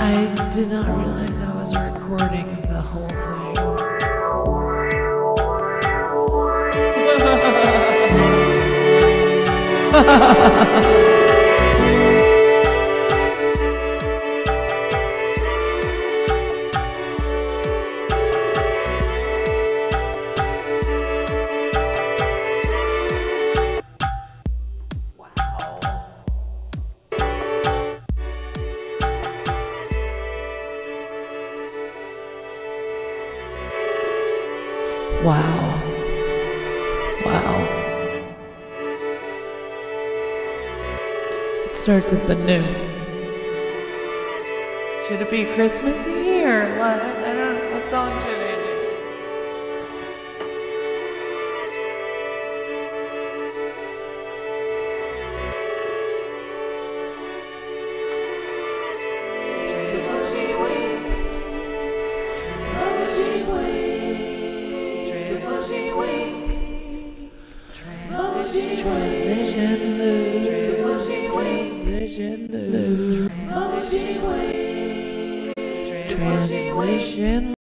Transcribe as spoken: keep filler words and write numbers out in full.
I did not realize I was recording the whole thing. Wow. Wow. It starts at the noon. Should it be Christmassy or what? I don't know. What song should I do? Transition loop. Transition loop. Transition.